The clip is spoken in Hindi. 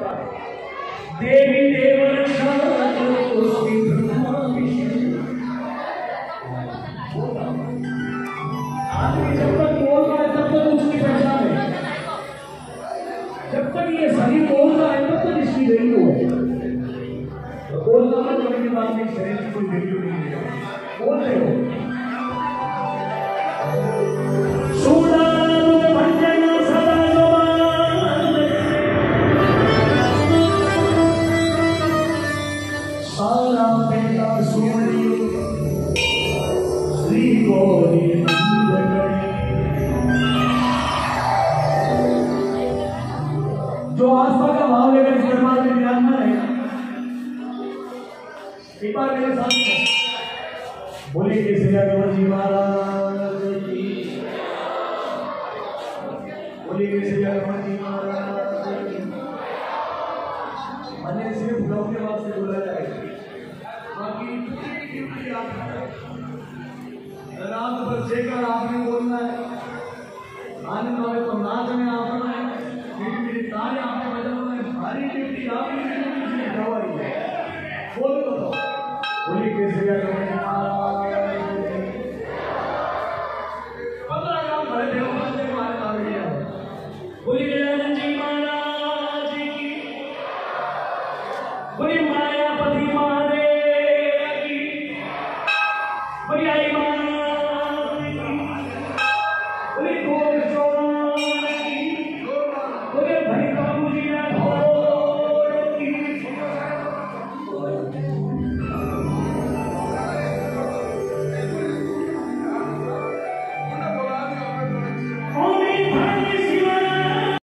देवी देवरक्षा श्री ब्रह्मा विष्णु। आदमी जब तक बोल रहा है तब तक उसकी पहचान है, जब तक ये सही बोल रहा है तब तक इसकी वैल्यू है। तो बोलना मत होने के बाद में शरीर की कोई वैल्यू नहीं है। बोल रहे हो सारा बेटा सुनी श्री गौरी जो आस्था का भाव लेकर इस दरबार में विराजमान है, एक बार मेरे साथ बोले केसरिया कंवर जी महाराज की, बोले केसरिया कंवर जी महाराज की। अन्य सिर्फ ब्लॉक के बाद से बोला जाएगा, बाकी रात भर सेकर आपने बोलना है, आनंद वाले तो नाचने आपना है, मेरी तारे आपने बजाना है, भारी ड्यूटी आपकी दवाई है। बोलो तो बोली केसरिया कंवर जी महाराज 15 काम भरे थे।